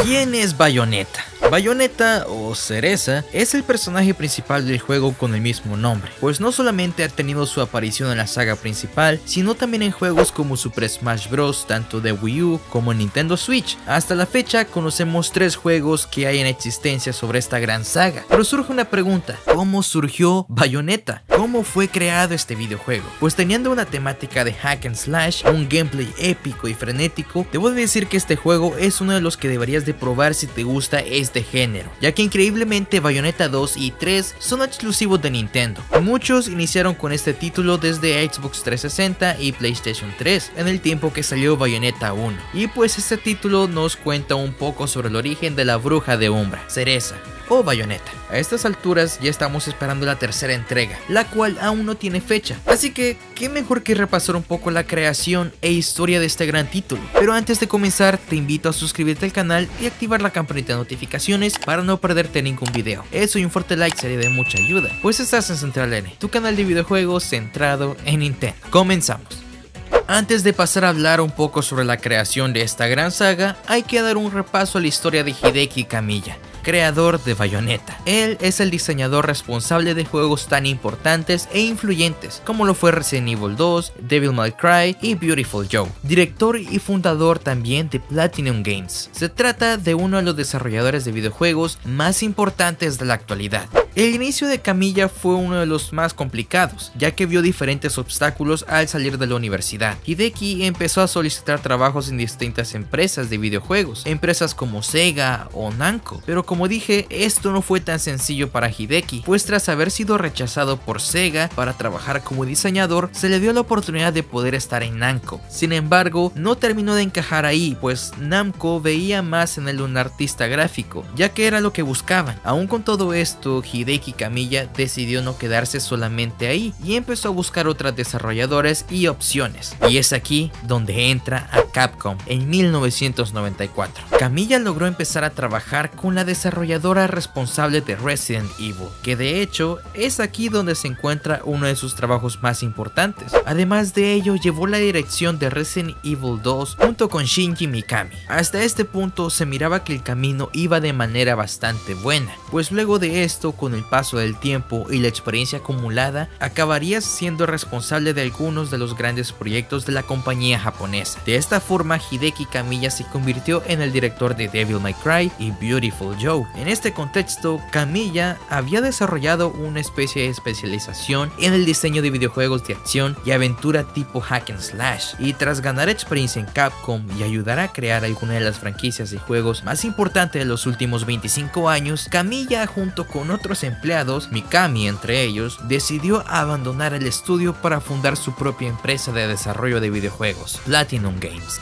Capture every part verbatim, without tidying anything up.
¿Quién es Bayonetta? Bayonetta, o Cereza, es el personaje principal del juego con el mismo nombre, pues no solamente ha tenido su aparición en la saga principal, sino también en juegos como Super Smash Bros. Tanto de Wii U como en Nintendo Switch. Hasta la fecha conocemos tres juegos que hay en existencia sobre esta gran saga, pero surge una pregunta: ¿cómo surgió Bayonetta? ¿Cómo fue creado este videojuego? Pues teniendo una temática de hack and slash, un gameplay épico y frenético, debo decir que este juego es uno de los que deberías de probar si te gusta este género, ya que increíblemente Bayonetta dos y tres son exclusivos de Nintendo. Muchos iniciaron con este título desde Xbox trescientos sesenta y PlayStation tres, en el tiempo que salió Bayonetta uno, y pues este título nos cuenta un poco sobre el origen de la bruja de Umbra, Cereza, o Bayonetta. A estas alturas ya estamos esperando la tercera entrega, la cual aún no tiene fecha, así que qué mejor que repasar un poco la creación e historia de este gran título. Pero antes de comenzar, te invito a suscribirte al canal y activar la campanita de notificaciones para no perderte ningún video. Eso y un fuerte like sería de mucha ayuda, pues estás en Central N, tu canal de videojuegos centrado en Nintendo. Comenzamos. Antes de pasar a hablar un poco sobre la creación de esta gran saga, hay que dar un repaso a la historia de Hideki Kamiya, creador de Bayonetta. Él es el diseñador responsable de juegos tan importantes e influyentes como lo fue Resident Evil dos, Devil May Cry y Beautiful Joe. Director y fundador también de Platinum Games. Se trata de uno de los desarrolladores de videojuegos más importantes de la actualidad. El inicio de Kamiya fue uno de los más complicados, ya que vio diferentes obstáculos al salir de la universidad. Hideki empezó a solicitar trabajos en distintas empresas de videojuegos, empresas como Sega o Namco, pero como dije, esto no fue tan sencillo para Hideki, pues tras haber sido rechazado por Sega para trabajar como diseñador, se le dio la oportunidad de poder estar en Namco. Sin embargo, no terminó de encajar ahí, pues Namco veía más en él un artista gráfico, ya que era lo que buscaban. Aún con todo esto, Hideki Kamiya decidió no quedarse solamente ahí y empezó a buscar otras desarrolladoras y opciones. Y es aquí donde entra a Capcom en mil novecientos noventa y cuatro. Kamiya logró empezar a trabajar con la desarrolladora responsable de Resident Evil, que de hecho es aquí donde se encuentra uno de sus trabajos más importantes. Además de ello, llevó la dirección de Resident Evil dos junto con Shinji Mikami. Hasta este punto se miraba que el camino iba de manera bastante buena, pues luego de esto, con el paso del tiempo y la experiencia acumulada, acabaría siendo responsable de algunos de los grandes proyectos de la compañía japonesa. De esta forma, Hideki Kamiya se convirtió en el director de Devil May Cry y Beautiful Joe. En este contexto, Kamiya había desarrollado una especie de especialización en el diseño de videojuegos de acción y aventura tipo hack and slash, y tras ganar experiencia en Capcom y ayudar a crear algunas de las franquicias de juegos más importantes de los últimos veinticinco años, Kamiya junto con otros empleados, Mikami entre ellos, decidió abandonar el estudio para fundar su propia empresa de desarrollo de videojuegos, Platinum Games.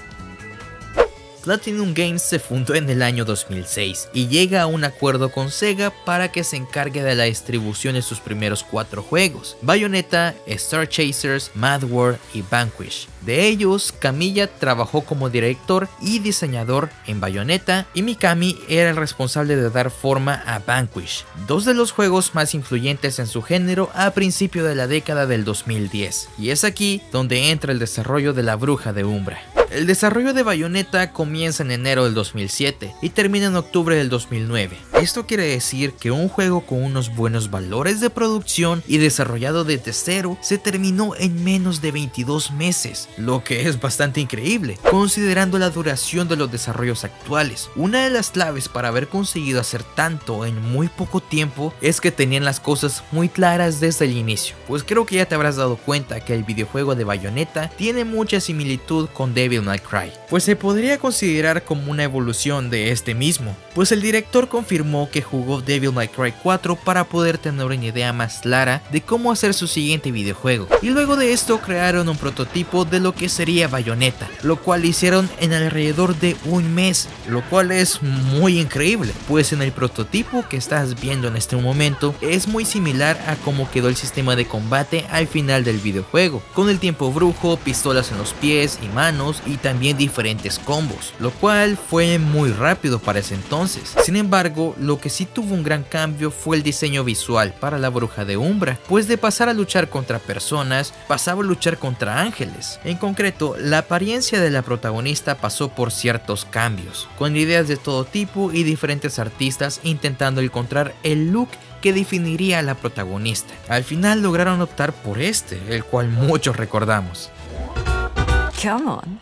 Platinum Games se fundó en el año dos mil seis y llega a un acuerdo con Sega para que se encargue de la distribución de sus primeros cuatro juegos: Bayonetta, Star Chasers, Mad World y Vanquish. De ellos, Kamiya trabajó como director y diseñador en Bayonetta y Mikami era el responsable de dar forma a Vanquish, dos de los juegos más influyentes en su género a principio de la década del dos mil diez. Y es aquí donde entra el desarrollo de la bruja de Umbra. El desarrollo de Bayonetta comienza en enero del dos mil siete y termina en octubre del dos mil nueve. Esto quiere decir que un juego con unos buenos valores de producción y desarrollado desde cero se terminó en menos de veintidós meses, lo que es bastante increíble, considerando la duración de los desarrollos actuales. Una de las claves para haber conseguido hacer tanto en muy poco tiempo es que tenían las cosas muy claras desde el inicio, pues creo que ya te habrás dado cuenta que el videojuego de Bayonetta tiene mucha similitud con Devil May Cry, pues se podría considerar como una evolución de este mismo, pues el director confirmó que jugó Devil May Cry cuatro para poder tener una idea más clara de cómo hacer su siguiente videojuego, y luego de esto crearon un prototipo de lo que sería Bayonetta, lo cual hicieron en alrededor de un mes, lo cual es muy increíble, pues en el prototipo que estás viendo en este momento es muy similar a cómo quedó el sistema de combate al final del videojuego, con el tiempo brujo, pistolas en los pies y manos y y también diferentes combos, lo cual fue muy rápido para ese entonces. Sin embargo, lo que sí tuvo un gran cambio fue el diseño visual para la Bruja de Umbra, pues de pasar a luchar contra personas, pasaba a luchar contra ángeles. En concreto, la apariencia de la protagonista pasó por ciertos cambios, con ideas de todo tipo y diferentes artistas intentando encontrar el look que definiría a la protagonista. Al final lograron optar por este, el cual muchos recordamos. Come on.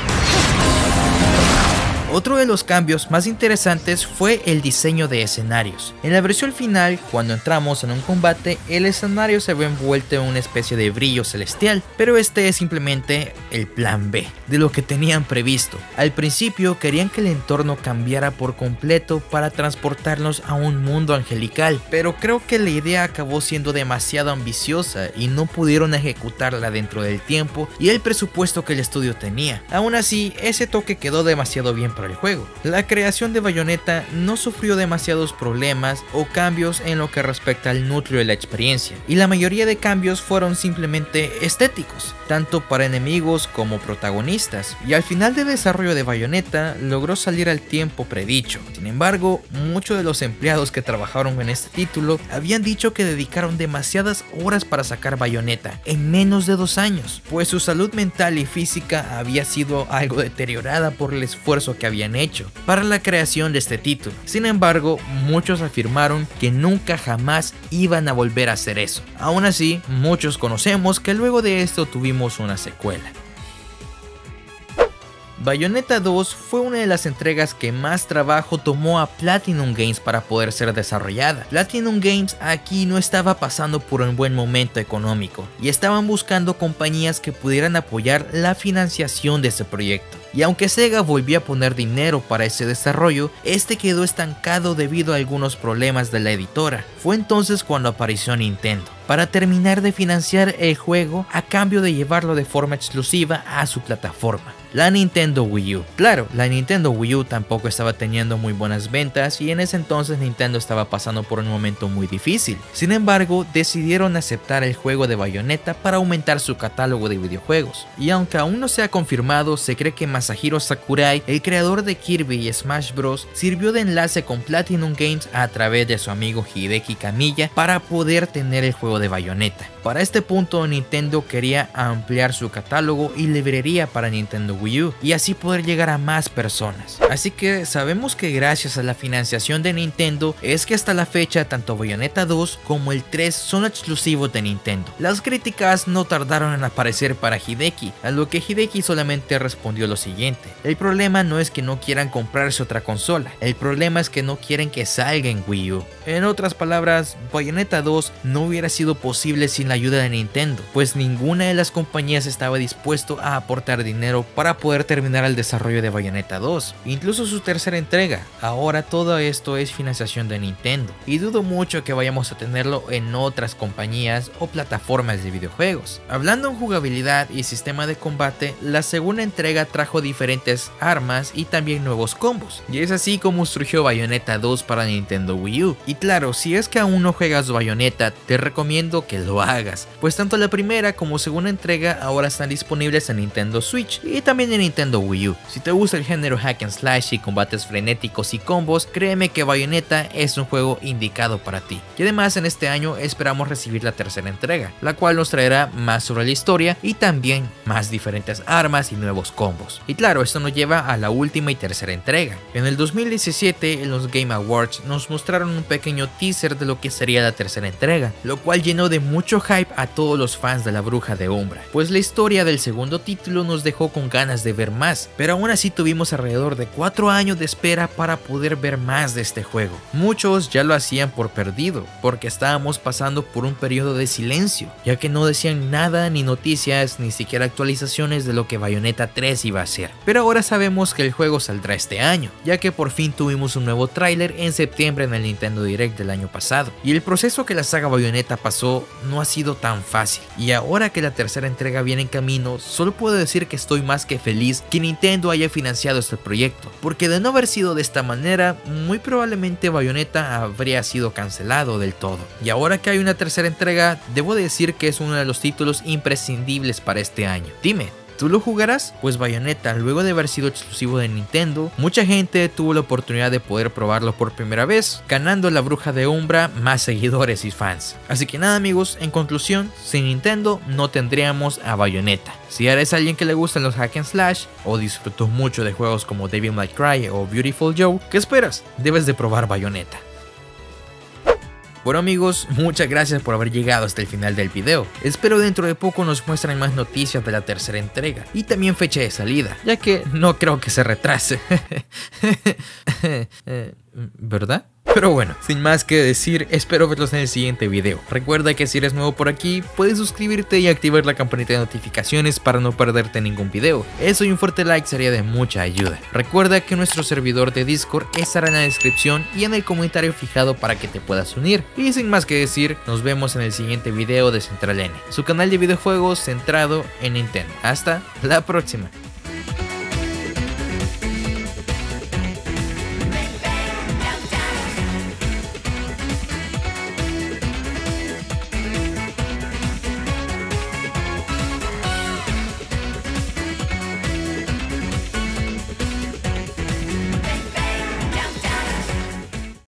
Otro de los cambios más interesantes fue el diseño de escenarios. En la versión final, cuando entramos en un combate, el escenario se ve envuelto en una especie de brillo celestial, pero este es simplemente el plan B de lo que tenían previsto. Al principio querían que el entorno cambiara por completo para transportarnos a un mundo angelical, pero creo que la idea acabó siendo demasiado ambiciosa y no pudieron ejecutarla dentro del tiempo y el presupuesto que el estudio tenía. Aún así, ese toque quedó demasiado bien para el juego. La creación de Bayonetta no sufrió demasiados problemas o cambios en lo que respecta al núcleo de la experiencia, y la mayoría de cambios fueron simplemente estéticos, tanto para enemigos como protagonistas, y al final del desarrollo de Bayonetta logró salir al tiempo predicho. Sin embargo, muchos de los empleados que trabajaron en este título habían dicho que dedicaron demasiadas horas para sacar Bayonetta en menos de dos años, pues su salud mental y física había sido algo deteriorada por el esfuerzo que habían hecho para la creación de este título. Sin embargo, muchos afirmaron que nunca jamás iban a volver a hacer eso. Aún así, muchos conocemos que luego de esto tuvimos una secuela. Bayonetta dos fue una de las entregas que más trabajo tomó a Platinum Games para poder ser desarrollada. Platinum Games aquí no estaba pasando por un buen momento económico y estaban buscando compañías que pudieran apoyar la financiación de ese proyecto. Y aunque Sega volvió a poner dinero para ese desarrollo, este quedó estancado debido a algunos problemas de la editora. Fue entonces cuando apareció Nintendo para terminar de financiar el juego a cambio de llevarlo de forma exclusiva a su plataforma, la Nintendo Wii U. Claro, la Nintendo Wii U tampoco estaba teniendo muy buenas ventas y en ese entonces Nintendo estaba pasando por un momento muy difícil. Sin embargo, decidieron aceptar el juego de Bayonetta para aumentar su catálogo de videojuegos. Y aunque aún no se ha confirmado, se cree que Masahiro Sakurai, el creador de Kirby y Smash Bros, sirvió de enlace con Platinum Games a través de su amigo Hideki Kamiya para poder tener el juego de Bayonetta. Para este punto, Nintendo quería ampliar su catálogo y librería para Nintendo Wii U y así poder llegar a más personas. Así que sabemos que gracias a la financiación de Nintendo es que hasta la fecha tanto Bayonetta dos como el tres son exclusivos de Nintendo. Las críticas no tardaron en aparecer para Hideki, a lo que Hideki solamente respondió lo siguiente: el problema no es que no quieran comprarse otra consola, el problema es que no quieren que salga en Wii U. En otras palabras, Bayonetta dos no hubiera sido posible sin la ayuda de Nintendo, pues ninguna de las compañías estaba dispuesto a aportar dinero para poder terminar el desarrollo de Bayonetta dos, incluso su tercera entrega. Ahora todo esto es financiación de Nintendo y dudo mucho que vayamos a tenerlo en otras compañías o plataformas de videojuegos. Hablando en jugabilidad y sistema de combate, la segunda entrega trajo diferentes armas y también nuevos combos, y es así como surgió Bayonetta dos para Nintendo Wii U. Y claro, si es que aún no juegas Bayonetta, te recomiendo que lo hagas, pues tanto la primera como segunda entrega ahora están disponibles en Nintendo Switch y también en Nintendo Wii U. Si te gusta el género hack and slash y combates frenéticos y combos, créeme que Bayonetta es un juego indicado para ti. Y además en este año esperamos recibir la tercera entrega, la cual nos traerá más sobre la historia y también más diferentes armas y nuevos combos. Y claro, esto nos lleva a la última y tercera entrega. En el dos mil diecisiete en los Game Awards nos mostraron un pequeño teaser de lo que sería la tercera entrega, lo cual llenó de mucho hype a todos los fans de la Bruja de Umbra, pues la historia del segundo título nos dejó con ganas de ver más, pero aún así tuvimos alrededor de cuatro años de espera para poder ver más de este juego. Muchos ya lo hacían por perdido, porque estábamos pasando por un periodo de silencio, ya que no decían nada, ni noticias, ni siquiera actualizaciones de lo que Bayonetta tres iba a ser. Pero ahora sabemos que el juego saldrá este año, ya que por fin tuvimos un nuevo tráiler en septiembre en el Nintendo Direct del año pasado, y el proceso que la saga Bayonetta pasó no ha sido tan fácil, y ahora que la tercera entrega viene en camino, solo puedo decir que estoy más que feliz que Nintendo haya financiado este proyecto, porque de no haber sido de esta manera, muy probablemente Bayonetta habría sido cancelado del todo. Y ahora que hay una tercera entrega, debo decir que es uno de los títulos imprescindibles para este año. Dime, ¿Tú lo jugarás? Pues Bayonetta, luego de haber sido exclusivo de Nintendo, mucha gente tuvo la oportunidad de poder probarlo por primera vez, ganando la Bruja de Umbra más seguidores y fans. Así que nada amigos, en conclusión, sin Nintendo no tendríamos a Bayonetta. Si eres alguien que le gustan los hack and slash o disfrutó mucho de juegos como Devil May Cry o Beautiful Joe, ¿qué esperas? Debes de probar Bayonetta. Bueno amigos, muchas gracias por haber llegado hasta el final del video. Espero dentro de poco nos muestren más noticias de la tercera entrega y también fecha de salida, ya que no creo que se retrase. ¿Verdad? Pero bueno, sin más que decir, espero verlos en el siguiente video. Recuerda que si eres nuevo por aquí, puedes suscribirte y activar la campanita de notificaciones para no perderte ningún video. Eso y un fuerte like sería de mucha ayuda. Recuerda que nuestro servidor de Discord estará en la descripción y en el comentario fijado para que te puedas unir. Y sin más que decir, nos vemos en el siguiente video de Central N, su canal de videojuegos centrado en Nintendo. Hasta la próxima.